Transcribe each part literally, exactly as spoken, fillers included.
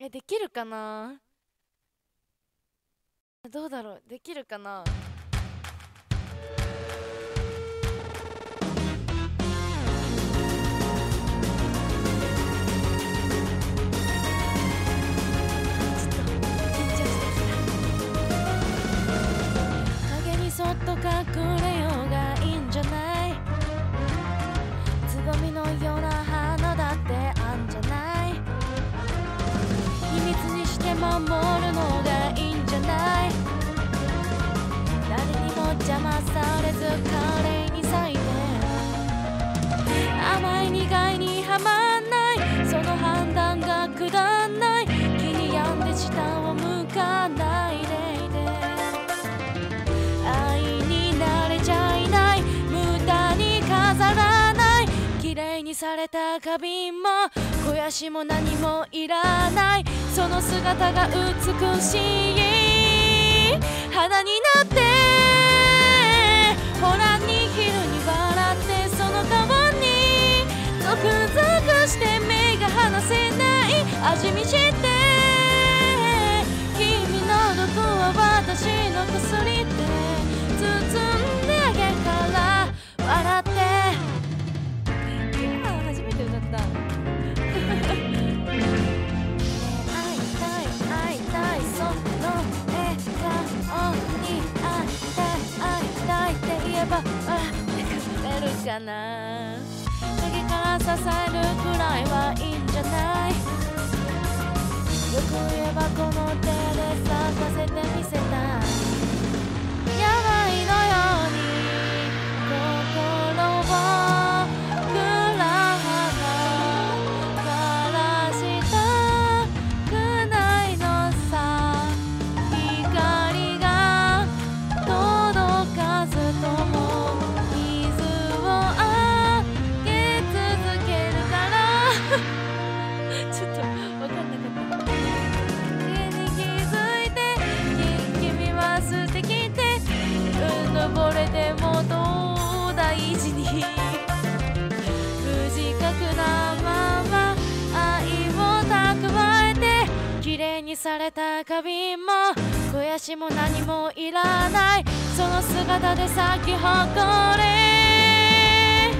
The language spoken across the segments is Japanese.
え、できるかな。どうだろう、できるかな。影にそっと隠れようがいいんじゃない。つぼみのような花だってあんじゃない。秘密にして守るのがいいんじゃない。誰にも邪魔されず華麗に咲いて、甘い苦いにはまんない、その判断がくだんない。気に病んで下を向かないでいて、愛になれちゃいない、無駄に飾らない。綺麗にされた花瓶も肥やしも何もいらない。その姿が美しい花になって、ほらに昼に笑って、その顔にゾクゾクして目が離せない。味見して君の毒は私の薬って包んであげるから笑って。ああ、初めて歌った。会いたい会いたい、その笑顔に会いたい会いたいって言えば笑ってくれるかな。影から支えるくらいはいいんじゃない。よく言えばこの手で咲かせてみせたい。病のように心をくらからしたくないのさ。光が届かずとも水をあげ続けるからちょっと分かんなかった。家に気づいて君は素敵ってうぬぼれてもどう大事に無自覚なまま愛を蓄えて、綺麗にされた花瓶も肥やしも何もいらない。その姿で咲き誇れ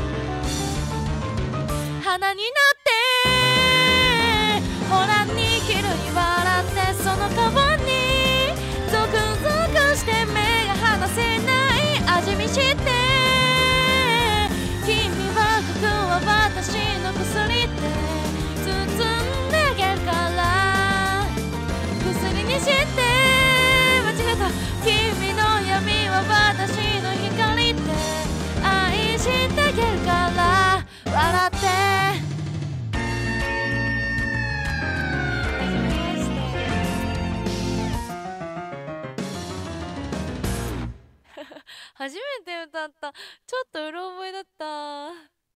花になって、ほらに昼に笑って、その顔にゾクゾクして目が離せない。味見して君はここは私の薬って包んであげるから薬にして。間違えた。君の闇は私の光って愛してあげるから笑って。初めて歌った。ちょっとうろ覚えだった。